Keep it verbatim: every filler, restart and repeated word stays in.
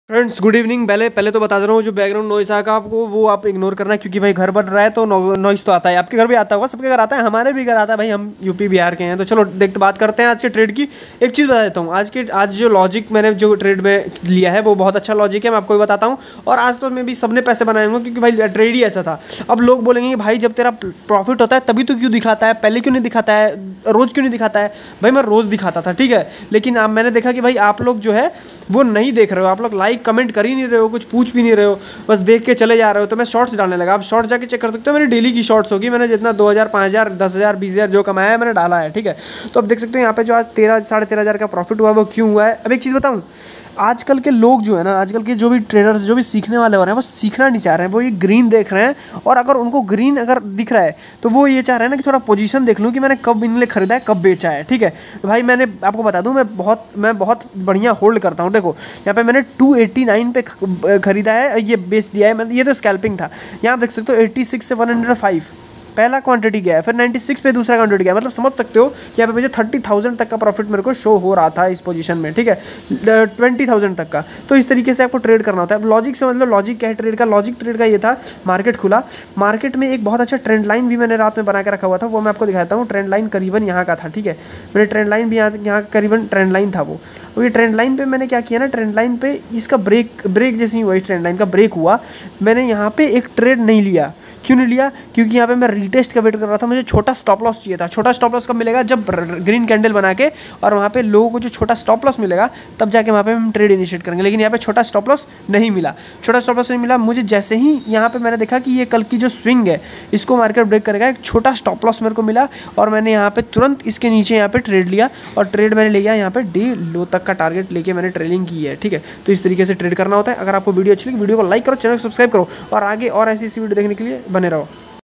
Friends good evening. पहले पहले तो बता दे रहा हूँ, जो बैकग्राउंड नॉइस आएगा आपको वो आप इग्नोर करना, क्योंकि भाई घर बन रहा है तो नॉइस तो आता है। आपके घर भी आता होगा, सबके घर आता है, हमारे भी घर आता है भाई, हम यूपी बिहार के हैं। तो चलो देखते बात करते हैं आज के ट्रेड की। एक चीज़ बता देता हूँ, आज के आज जो लॉजिक मैंने जो ट्रेड में लिया है वो बहुत अच्छा लॉजिक है, मैं आपको भी बताता हूँ। और आज तो मैं भी सबने पैसे बनाए होंगे, क्योंकि भाई ट्रेड ही ऐसा था। अब लोग बोलेंगे कि भाई जब तेरा प्रॉफिट होता है तभी तो क्यों दिखाता है, पहले क्यों नहीं दिखाता है, रोज़ क्यों नहीं दिखाता है। भाई मैं रोज़ दिखाता था, ठीक है, लेकिन अब मैंने देखा कि भाई आप लोग जो है वो नहीं देख रहे हो, आप लोग लाइक कमेंट कर ही नहीं रहे हो, कुछ पूछ भी नहीं रहे हो, बस देख के चले जा रहे हो। तो मैं शॉर्ट्स डालने लगा। आप शॉर्ट्स जाके चेक कर सकते हो, मेरी डेली की शॉर्ट्स होगी, मैंने जितना दो हज़ार पाँच हज़ार दस हज़ार बीस हज़ार जो कमाया है मैंने डाला है, ठीक है। तो अब देख सकते हो यहाँ पे जो आज तेरह साढ़े तेरह हज़ार का प्रॉफिट हुआ वो क्यों हुआ है। अब एक चीज़ बताऊँ, आजकल के लोग जो है ना, आजकल के जो भी ट्रेडर्स जो भी सीखने वाले हो रहे हैं वो सीखना नहीं चाह रहे हैं, वो ये ग्रीन देख रहे हैं। और अगर उनको ग्रीन अगर दिख रहा है तो वो ये चाह रहे हैं ना कि थोड़ा पोजीशन देख लूँ कि मैंने कब इनले खरीदा है कब बेचा है, ठीक है। तो भाई मैंने आपको बता दूं, मैं बहुत मैं बहुत बढ़िया होल्ड करता हूँ। देखो यहाँ पे मैंने टू एटी नाइन पे खरीदा है, ये बेच दिया है मैंने, ये तो स्कैल्पिंग था। यहाँ आप देख सकते हो एटी सिक्स से वन हंड्रेड फाइव पहला क्वांटिटी गया है, फिर छियानवे पे दूसरा क्वांटिटी गया। मतलब समझ सकते हो कि यहाँ पे मुझे थर्टी थाउजेंड तक का प्रॉफिट मेरे को शो हो रहा था इस पोजीशन में, ठीक है, ट्वेंटी थाउजेंड तक का। तो इस तरीके से आपको ट्रेड करना होता है। अब लॉजिक से मतलब लॉजिक क्या है ट्रेड का, लॉजिक ट्रेड का ये था, मार्केट खुला, मार्केट में एक बहुत अच्छा ट्रेंड लाइन भी मैंने रात में बना के रखा हुआ था, वो मैं आपको दिखाता हूँ। ट्रेंड लाइन करीबन यहाँ का था, ठीक है, मेरे ट्रेंड लाइन भी यहाँ यहाँ करीबन ट्रेंड लाइन था वो। और ये ट्रेंड लाइन पे मैंने क्या किया ना, ट्रेंड लाइन पे इसका ब्रेक ब्रेक जैसे ही हुआ, इस ट्रेंड लाइन का ब्रेक हुआ, मैंने यहाँ पे एक ट्रेड नहीं लिया। क्यों नहीं लिया? क्योंकि यहाँ पे मैं रीटेस्ट का वेट कर रहा था, मुझे छोटा स्टॉप लॉस चाहिए था। छोटा स्टॉप लॉस कब मिलेगा? जब ग्रीन कैंडल बना के और वहाँ पे लोगों को जो छोटा स्टॉप लॉस मिलेगा तब जाके वहाँ पे हम ट्रेड इनिशिएट करेंगे। लेकिन यहाँ पे छोटा स्टॉप लॉस नहीं मिला, छोटा स्टॉप लॉस नहीं मिला मुझे। जैसे ही यहाँ पे मैंने देखा कि ये कल की जो स्विंग है इसको मार्केट ब्रेक करेगा, एक छोटा स्टॉप लॉस मेरे को मिला और मैंने यहाँ पे तुरंत इसके नीचे यहाँ पे ट्रेड लिया और ट्रेड मैंने लिया यहाँ पे डी लो तक का टारगेट लेके मैंने ट्रेडिंग की है, ठीक है। तो इस तरीके से ट्रेड करना होता है। अगर आपको वीडियो अच्छी लगी वीडियो को लाइक करो, चैनल को सब्सक्राइब करो और आगे और ऐसी ऐसी वीडियो देखने के लिए बने रहो।